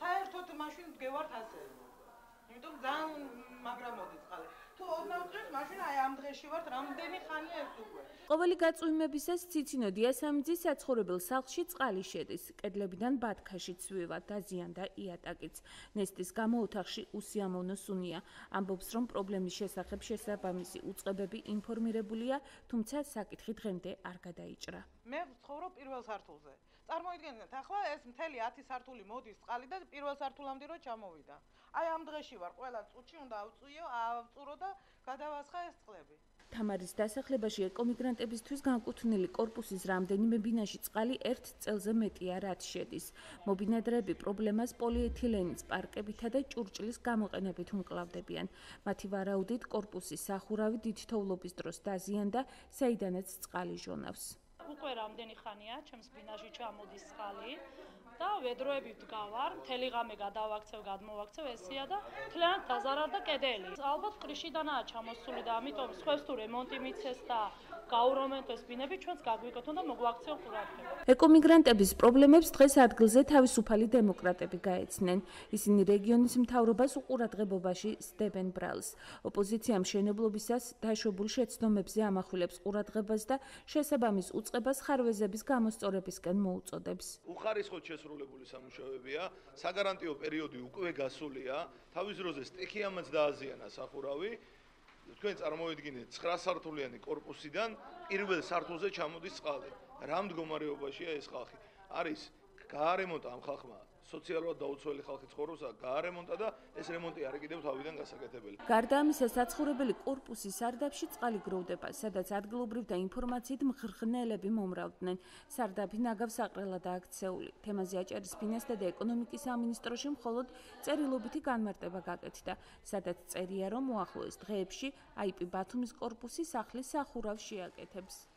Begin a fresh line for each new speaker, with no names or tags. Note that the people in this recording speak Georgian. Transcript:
საერთოდ მაშინ გევართ ასე. იმიტომ ძალიან მაგრამ მოდის ხალე. თუ 20 დღეს მაშინ აი ამ დღეში ვართ, რამდენი ხანია ეს უკვე.
ყოველი გაწვიმებისას ციცინო დიასამიძის საცხოვრებელ სახლში წყალი შედის. კედლებიდან ბათქაშიც ვივა, დაზიანდა იატაკიც. ნესტის გამო ოთახში უსიამოვნო სუნია. ამბობს, რომ პრობლემის შესახებ შესაბამისი უწყებები ინფორმირებულია, თუმცა საკითხი დღემდე არ გადაიჭრა.
მე ვცხოვრობ პირველ სართულზე. წარმოიდგინეთ, ახლა ეს მთელი 10 სართული მოდის წყალი და პირველ სართულამდე რო ჩამოვიდა. აი ამ დღეში ვარ, ყველა წუთში უნდა ავწურო და გადავასხა ეს წყლები.
თამარის დასახლებაში ეკომიგრანტებისთვის განკუთვნილი კორპუსის რამდენიმე ბინაში წყალი 1 წელზე მეტია რაც შედის. მობინადრეები პრობლემას პოლიეთილენის პარკებითა და ჭურჭლის გამოყენებით უმკლავდებიან. მათი ვარაუდით კორპუსის სახურავი დიდ თოვლობის დროს დაზიანდა, საიდანაც წყალი ჟონავს.
უკვე რამდენი ხანია ჩემს ბინაში ჩამოდის წყალი და ვედროებით ვდგავარ, მთელი ღამე გადავაქცევ, გადმოვაქცევ ესია და მთლიანად დაზარალდა კედელი. ალბათ კრიშიდანაა ჩამოსული და ამიტომ სხვებს თუ რემონტი მიცეს და გაურომენ ეს ბინები, ჩვენს გაგვიკეთონ და მოგვაქციონ ყურადღება.
ეკომიგრანტების პრობლემებს დღეს ადგილზე თავისუფალი დემოკრატები გაეცნენ. ისინი რეგიონის მთავრობას უყურადღებობაში სდებენ ბრალს. ოპოზიცია მშენებლობისას დაშვებულ შეცდომებზე ამახვილებს ყურადღებას და შესაბამის უწყებას ხარვეზების გამოსწორებისკენ მოუწოდებს.
უხარისხოდ შესრულებული სამუშაოებია, საგარანტიო პერიოდი უკვე გასულია, თავის დროზე სტიქიამაც დააზიანა სახურავი. თქვენ წარმოვიდგინეთ 9 სართულიანი კორპუსიდან პირველ სართულზე ჩამოდის წყალი. რა მდგომარეობაშია ეს ხალხი? არის გაარემონტა ამ ხალხმა, სოციალურად დაუცველი ხალხი ცხოვრობს, გაარემონტა და ეს რემონტი არის კიდევ თავიდან გასაკეთებელი.
გარდა ამისა, საცხოვრებელი კორპუსის სარდაფში წყალი გროვდება, სადაც ადგილობრივ და ინფორმაციით მღრღნელები მომრავდნენ. სარდაფი ნაგავს აყრელადაა აქცეული. თემაზე აჭარის ფინანსთა და ეკონომიკის სამინისტროში მხოლოდ წერილობითი განმარტება გაკეთდა, სადაც წერია, რომ უახლოეს დღეებში IP ბათუმის კორპუსი სახლის სახურავს შეაკეთებს.